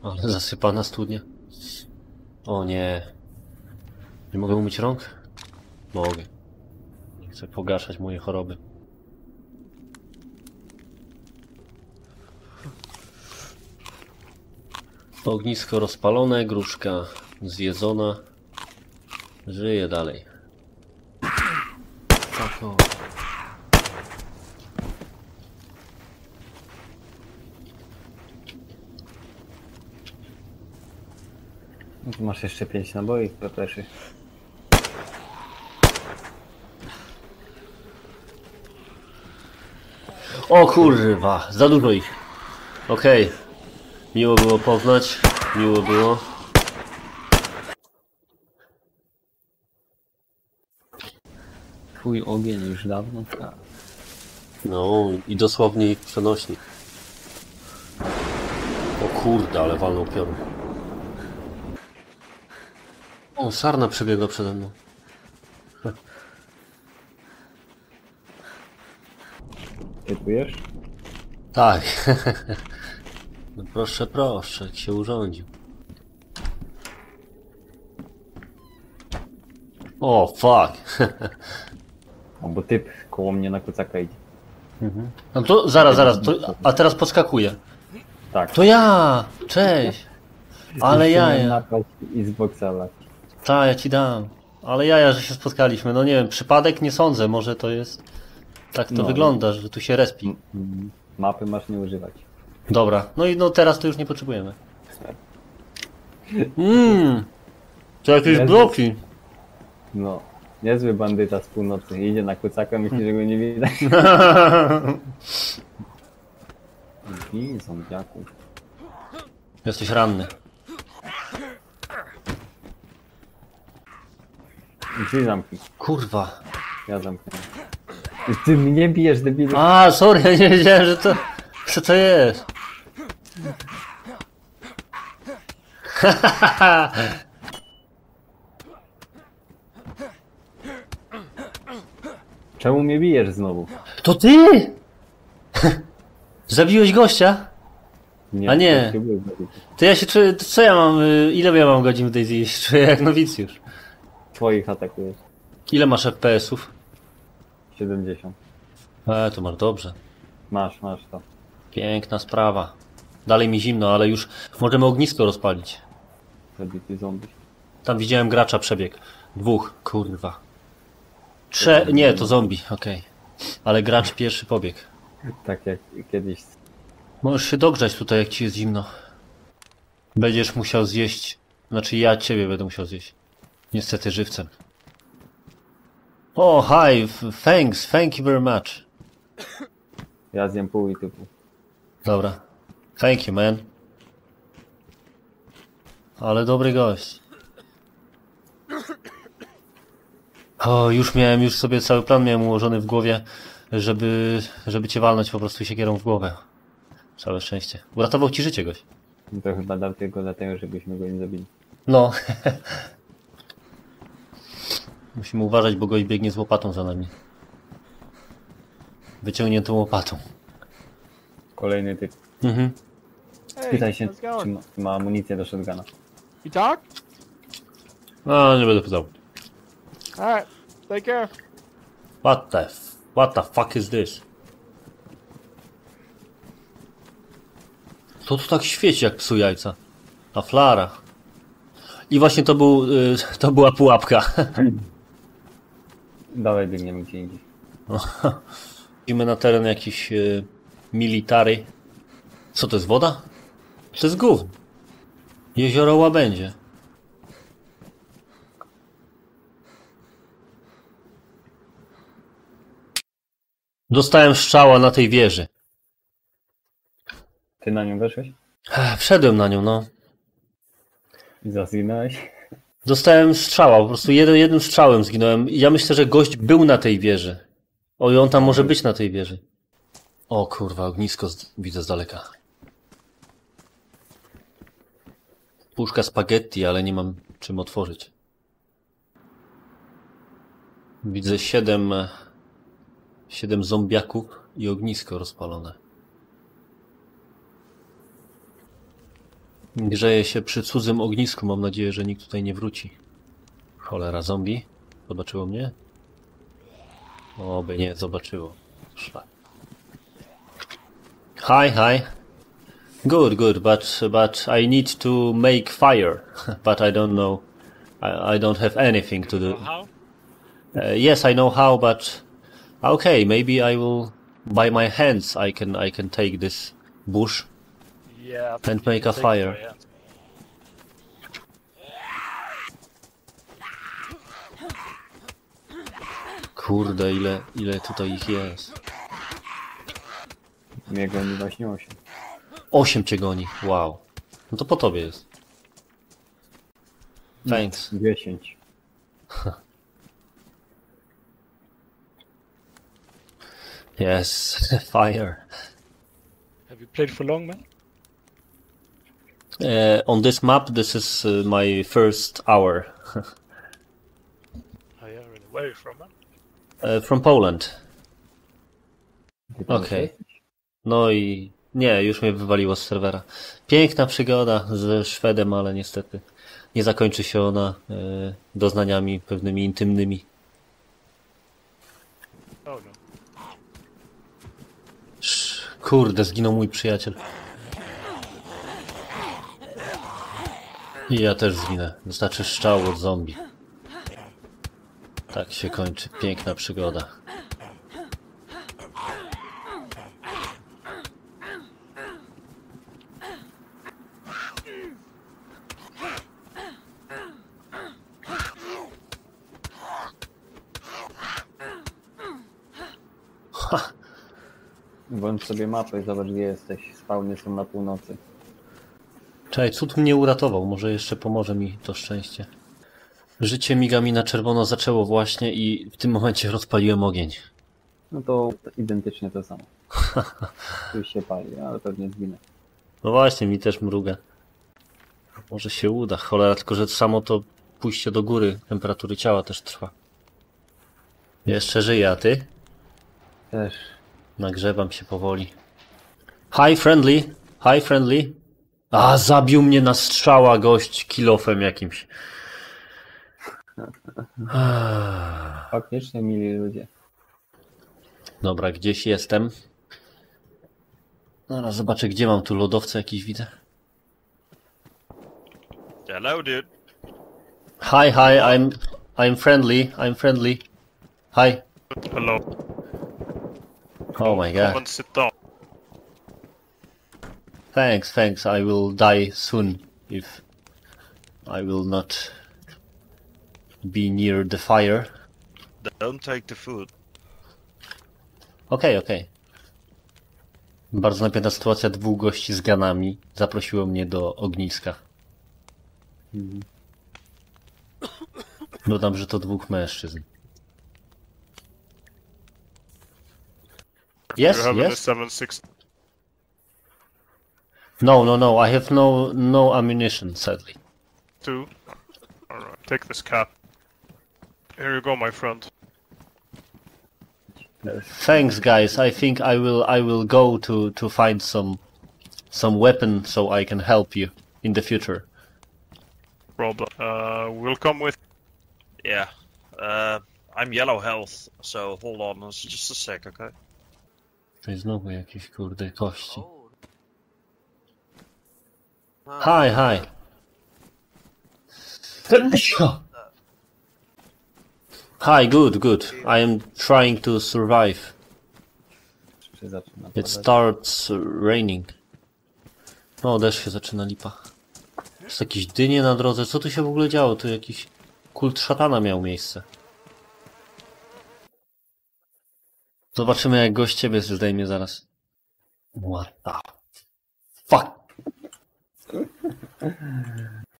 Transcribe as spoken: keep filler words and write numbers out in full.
Ale zasypana studnia. O nie. Nie mogę umyć rąk? Mogę. Nie chcę pogaszać mojej choroby. Ognisko rozpalone, gruszka zjedzona. Żyje dalej. Tak o. No tu masz jeszcze pięć naboi, pepeszy. O kurwa, za dużo ich. Okej. Okay. Miło było poznać. Miło było. Twój ogień już dawno trwa. No i dosłownie ich przenośnik. O kurde, ale walnął piorun. O, sarna przebiegła przede mną. Typujesz? Tak. No proszę, proszę, jak się urządził. O, fuck. O, bo typ koło mnie na kucaka idzie. Mhm. No to zaraz, zaraz, to, a teraz podskakuje. Tak. To ja! Cześć! Ale jaja. Napaść i z boksala. Ta, ja ci dam. Ale jaja, że się spotkaliśmy. No nie wiem, przypadek nie sądzę, może to jest... Tak to No. wygląda, że tu się respi. Mm, Mapy masz nie używać. Dobra, no i no teraz to już nie potrzebujemy. Mmm, to jakieś Jezu. bloki. No. Niezły bandyta z północy. Idzie na kucaka, myśli, że go nie widać. I zombiaków. Jesteś ranny. Drzwi zamknij. Kurwa. Ja zamknę. Ty mnie bijesz, debilu. A, sorry, ja nie wiedziałem, że to... Co to jest? Czemu mnie bijesz znowu? To ty? Zabiłeś gościa? Nie, A nie. to ty byłeś zabity. To ja się czuję... to co ja mam... y, Ile ja mam godzin w DayZ? Ja się czuję jak nowicjusz. Twoich atakujesz. Ile masz F P S ów? siedemdziesiąt. E, to masz dobrze. Masz, masz to. Piękna sprawa. Dalej mi zimno, ale już możemy ognisko rozpalić. Zabity zombie. Tam widziałem gracza przebieg. Dwóch, kurwa. Trze... Nie, to zombie, okej. Ale gracz pierwszy pobieg. Tak jak kiedyś. Możesz się dogrzać tutaj, jak ci jest zimno. Będziesz musiał zjeść... Znaczy ja ciebie będę musiał zjeść. Niestety żywcem. O, hi, thanks, thank you very much. Ja zjem pół i typu. Dobra. Thank you, man. Ale dobry gość. O, już miałem, już sobie cały plan miałem ułożony w głowie, żeby, żeby cię walnąć po prostu siekierą w głowę. Całe szczęście. Uratował ci życie gość. To chyba dał tylko dlatego, żebyśmy go nie zabili. No. Musimy uważać, bo gość biegnie z łopatą za nami. Wyciągniętą łopatą. Kolejny typ. Mhm. Pytaj się, how's it going? czy ma, czy ma amunicję do shotguna. You talk? No, nie będę pytał. Alright, take care. What the f... What the fuck is this? Co tu tak świeci jak psu jajca? Na flarach. I właśnie to był... y, to była pułapka. Dawaj, biegniemy gdzie indziej. Idziemy na teren jakiś y, military. Co to jest, woda? To jest gówno. Jezioro Łabędzie. Dostałem strzała na tej wieży. Ty na nią weszłeś? Ech, Wszedłem na nią, no. I zginąłeś? Dostałem strzała, po prostu jednym, jednym strzałem zginąłem. Ja myślę, że gość był na tej wieży. O, i on tam może być na tej wieży. O kurwa, ognisko z, widzę z daleka. Puszka spaghetti, ale nie mam czym otworzyć. Widzę siedem... Siedem zombiaków i ognisko rozpalone. Grzeje się przy cudzym ognisku. Mam nadzieję, że nikt tutaj nie wróci. Cholera, zombie. Zobaczyło mnie? Oby nie zobaczyło. Szlak. Hi, hi. Good, good, but but I need to make fire. But I don't know. I, I don't have anything to do. How? Uh, yes, I know how, but okay, maybe I will. By my hands, I can I can take this bush Yeah. and make a take fire. it, yeah. Kurde, ile ile tutaj ich jest. Mnie goni właśnie osiem. Osiem cię goni. Wow. No to po tobie jest. Thanks. dziesięć. Yes, fire. Have you played for long, man? Uh, on this map, this is uh, my first hour. Oh yeah, really. Where are you from, man? uh, from Poland. Ty tam Okej. jesteś? No i nie, już mnie wywaliło z serwera. Piękna przygoda ze Szwedem, ale niestety nie zakończy się ona e, doznaniami pewnymi intymnymi. Oh no. Sz, Kurde, zginął mój przyjaciel. I ja też zginę. Wystarczy strzał od zombie. Tak się kończy piękna przygoda. Włącz sobie mapę i zobacz, gdzie jesteś. Spawny są na północy. Czekaj, cud mnie uratował. Może jeszcze pomoże mi to szczęście. Życie miga mi na czerwono zaczęło właśnie i w tym momencie rozpaliłem ogień. No to identycznie to samo. Tu się pali, ale pewnie zginę. No właśnie, mi też mruga. Może się uda. Cholera, tylko że samo to pójście do góry temperatury ciała też trwa. Jeszcze żyję, a ty? Też. Nagrzewam się powoli. Hi friendly, hi friendly. A, zabił mnie na strzała gość kilofem jakimś. Faktycznie mili ludzie. Dobra, gdzieś jestem. Zaraz zobaczę, gdzie mam tu lodowce jakiś widzę. Hello, dude. Hi, hi, I'm I'm friendly, I'm friendly. Hi. Hello. Oh my Come god. and sit down. Thanks, thanks. I will die soon if I will not be near the fire. Don't take the food. Okej, okej. Bardzo napięta sytuacja, dwóch gości z ganami zaprosiło mnie do ogniska. Dodam, że to dwóch mężczyzn. Yes, you have a yes. seven six. No, no, no. I have no no ammunition, sadly. Two. Alright, take this cap. Here you go, my friend. Thanks, guys. I think I will I will go to to find some some weapon so I can help you in the future. Problem. Uh, we'll come with. Yeah. Uh, I'm yellow health, so hold on it's just a sec, okay? Tutaj znowu jakieś kurde kości. Hi, hi. Hi, good, good. I am trying to survive. Czy zaczyna It padać? starts raining. No, deszcz się zaczyna, lipa. Jest jakieś dynie na drodze. Co tu się w ogóle działo? Tu jakiś kult szatana miał miejsce. Zobaczymy, jak gość ciebie zdejmie zaraz. What the fuck?